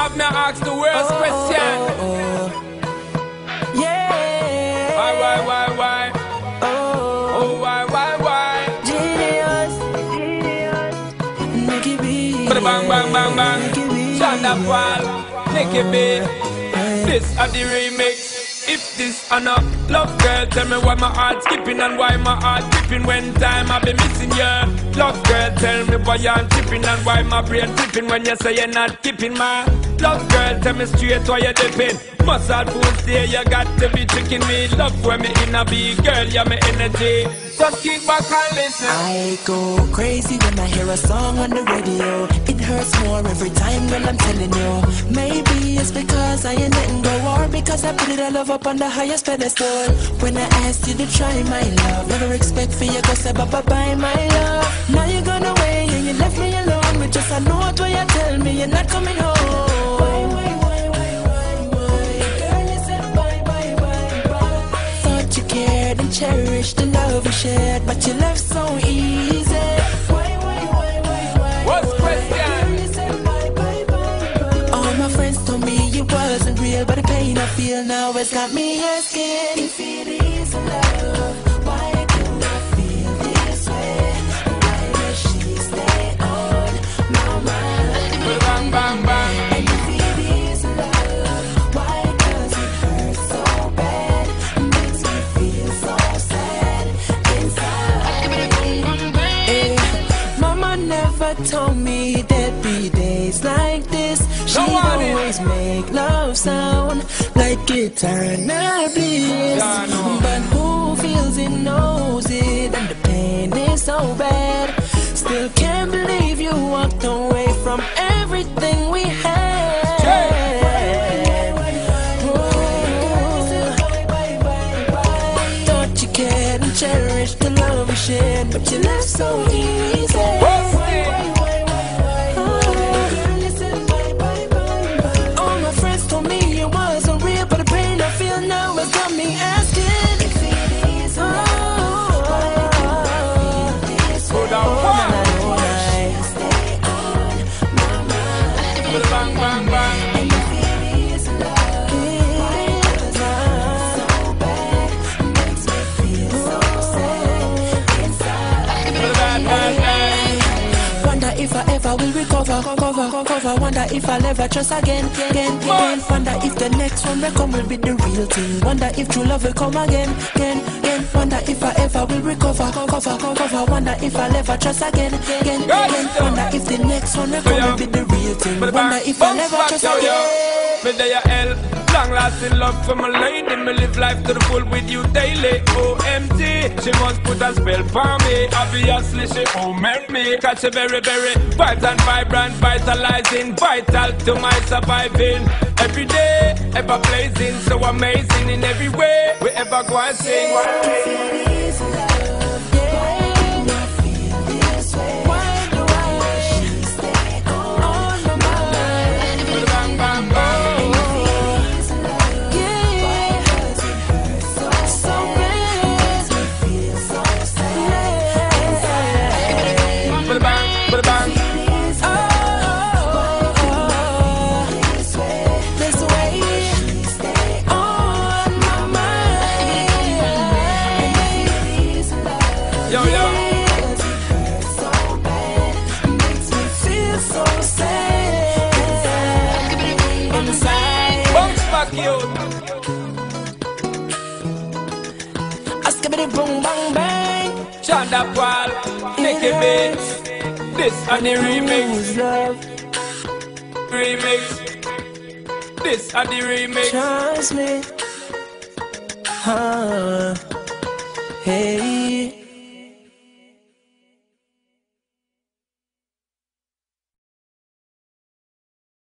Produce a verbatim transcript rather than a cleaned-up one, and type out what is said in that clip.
have me ask the worst oh, question. Oh, oh, oh. Yeah. Why, why, why, why? Oh, oh, why, why, why? Genius, genius. Nicky B. Bang, bang, bang, bang. Shonda Paul, Nicky B. This are the remix. If this or not, love girl, tell me why my heart skipping and why my heart tripping when time I be missing you. Love girl, tell me why I'm tripping and why my brain tripping when you say you're not keeping my. Love girl, tell me straight why you're dipping. Muscle fools there, you got to be tricking me. Love when me in a big girl, you're my energy. Just kick back and listen. I go crazy when I hear a song on the radio. It hurts more every time when I'm telling you. Maybe it's because I ain't letting go, or because I put it all up on the highest pedestal. When I asked you to try my love, never expect for you to say bye bye bye my love. Now you're gone away and you left me alone with just a note where you tell me you're not coming home. Why, why, why, why, why, why? Girl, you said bye bye bye bye. Thought you cared and cherished the love we shared, but you left so easy. Why, why, why, why, why? What's the question? Girl, you said bye bye bye bye. All my friends told me it wasn't real, but the pain I feel now has got me asking if it is love. Why do I feel this way? Why does she stay on my mind? Bang, bang, bang. And if it is love, why does it hurt so bad? Makes me feel so sad inside. Hey, Mama never told me there'd be days like this. She'd always make love sound like eternal bliss. But who feels it knows it, and the pain is so bad. Still can't believe you walked away from everything we had. Oh, thought you cared and cherished the love we shared, but you left so easy. All my friends told me it wasn't real, but the pain I feel now has got me asking if it is love. Bang, bang, bang. And if it is love, so bad, makes me feel so sad inside. Wonder if I ever will recover, cover, cover. Wonder if I'll ever trust again, again, again. Wonder if the next one will come will be the real thing. Wonder if true love will come again, again, again. Wonder if I ever will recover, cover, cover. Wonder if I'll ever trust again, again, again. Wonder if the next one will come will be the real thing. Wonder if I'll ever trust again. Me there L, long lasting love for my lady. Me live life to the full with you daily. O M G, she must put a spell for me. Obviously she owned me. Cause she very, very bright and vibrant, vitalizing, vital to my surviving. Every day, ever blazing, so amazing in every way. We ever go and sing. Boom, bang, bang. Shonda Paul, Nicky B. This and the remix. Love. Remix. This and the remix. Trust me. Huh. Hey.